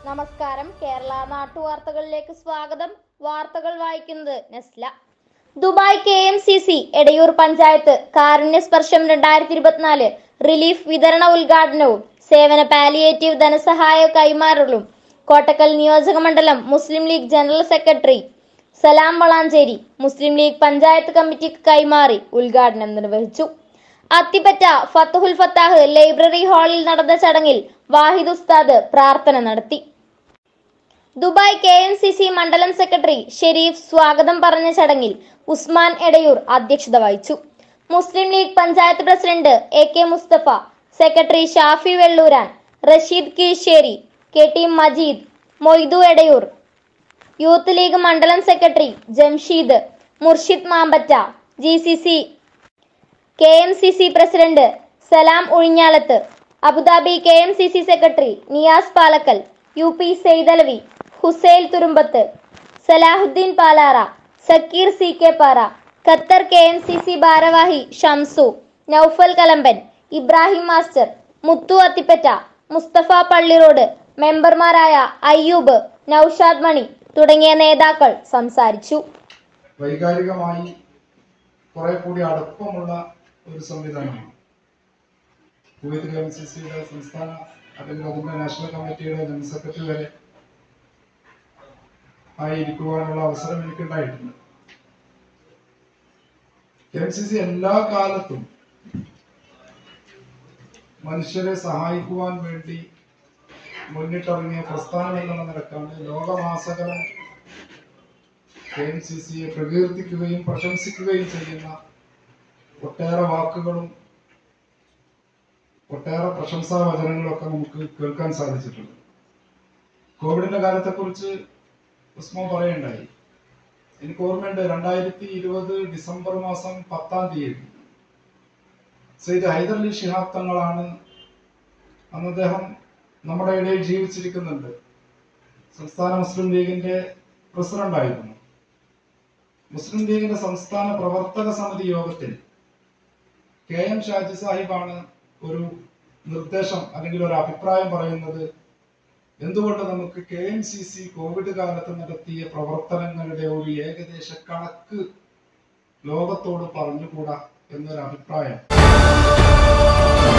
നമസ്കാരം. കേരള നാട്ടുവാർത്തകളിലേക്ക് സ്വാഗതം. വാർത്തകൾ വായിക്കുന്നത് നസ്ല. ദുബായ് KMCC എടയൂർ പഞ്ചായത്ത് കാരുണ്യസ്പർശം 2024 റിലീഫ് വിതരണ ഉദ്ഘാടനവും സേവന പാലിയേറ്റീവ് ധനസഹായ കൈമാറലും കോട്ടക്കൽ നിയോജക മണ്ഡലം Muslim League general secretary Salam Valanchery Muslim league panchayat കമ്മിറ്റിക്ക് കൈമാറി ഉദ്ഘാടനം നിർവഹിച്ചു. അത്തിപ്പറ്റ ഫത്തുഹുൽ ഫത്താഹ് ലൈബ്രറി ഹാളിൽ നടന്ന ചടങ്ങിൽ വാഹിദ് ഉസ്താദ് പ്രാർത്ഥന നടത്തി. ദുബായ് KMCC മണ്ഡലം സെക്രട്ടറി ഷെരീഫ് സ്വാഗതം പറഞ്ഞ ചടങ്ങിൽ ഉസ്മാൻ എടയൂർ അധ്യക്ഷത വഹിച്ചു. Muslim league panchayat president AK Mustafa, secretary Shafi Vellooran, Rasheed Keezhissery, KT Majeed, Moidu Edayur, Youth League മണ്ഡലം secretary Jamsheed, Murshid Mampatta, GCC KMCC president Salam Uzhinjalath, Abu Dhabi KMCC secretary Niyas Palakkal, UP Saithalavi, Husail Thurumbath, Salahuddin Palara, Sakeer CK Para, Qatar KMCC ഭാരവാഹി ഷംസു, നൌഫൽ കലമ്പൻ, ഇബ്രാഹിം മാസ്റ്റർ, മുത്തു അത്തിപ്പറ്റ, മുസ്തഫ പള്ളിറോഡ്, മെമ്പർമാരായ അയ്യൂബ്, നൌഷാദ് മണി തുടങ്ങിയ നേതാക്കൾ സംസാരിച്ചു. വൈകാരികമായി കുറെ കൂടി അടുപ്പമുള്ള ഒരു സംവിധാനമാണ് കുവൈത്ത് KMCCയുടെ സംസ്ഥാന അല്ലെങ്കിൽ അതിന്റെ നാഷണൽ കമ്മിറ്റിയുടെ ജനറൽ സെക്രട്ടറി വരെ ആയിരിക്കുവാനുള്ള അവസരം എനിക്കുണ്ടായിട്ടുണ്ട്. KMCC എല്ലാ കാലത്തും മനുഷ്യരെ സഹായിക്കുവാൻ വേണ്ടി മുന്നിട്ടിറങ്ങിയ പ്രസ്ഥാനം എന്നുള്ള നിലക്കാണ് ലോകമാസകലം KMCCയെ പ്രകീർത്തിക്കുകയും പ്രശംസിക്കുകയും ചെയ്യുന്ന ഒട്ടേറെ വാക്കുകളും ഒട്ടേറെ പ്രശംസാ വചനങ്ങളൊക്കെ നമുക്ക് കേൾക്കാൻ സാധിച്ചിട്ടുണ്ട്. കോവിഡിന്റെ കാലത്തെക്കുറിച്ച് ഉസ്മാൻ പറയുണ്ടായി. എനിക്ക് ഓർമ്മയുണ്ട്, 2020 ഡിസംബർ മാസം 10-ാം തീയതി സയ്യിദ് ഹൈദരലി ശിഹാബ് തങ്ങളാണ്, അന്ന് അദ്ദേഹം നമ്മുടെ ഇടയിൽ ജീവിച്ചിരിക്കുന്നുണ്ട്, സംസ്ഥാന മുസ്ലിം ലീഗിന്റെ പ്രസിഡന്റായിരുന്നു. മുസ്ലിം ലീഗിന്റെ സംസ്ഥാന പ്രവർത്തക സമിതി യോഗത്തിൽ KM ഷാജി സാഹിബാണ് ഒരു നിർദ്ദേശം അല്ലെങ്കിൽ ഒരു അഭിപ്രായം പറയുന്നത്, എന്തുകൊണ്ട് നമുക്ക് KMCC കോവിഡ് കാലത്ത് നടത്തിയ പ്രവർത്തനങ്ങളുടെ ഒരു ഏകദേശ കണക്ക് ലോകത്തോട് പറഞ്ഞുകൂടാ എന്നൊരു അഭിപ്രായം